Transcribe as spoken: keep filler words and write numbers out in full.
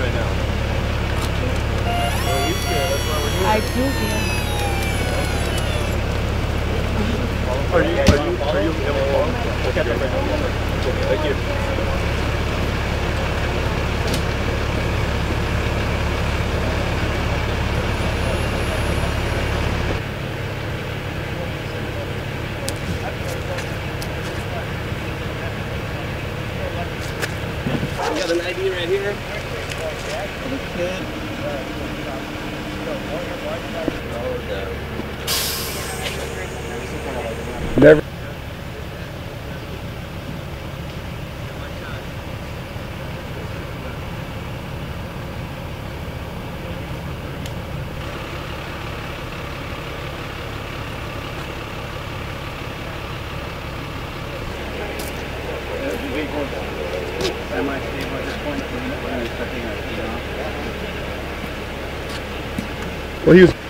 right now? Well, he's good. That's why we're here. I do hear. Are you, are you, are you able to follow? Okay, thank you. We got an I D right here. Good. Never. Semi-stable at this point. We're expecting a, you know. Well, he was.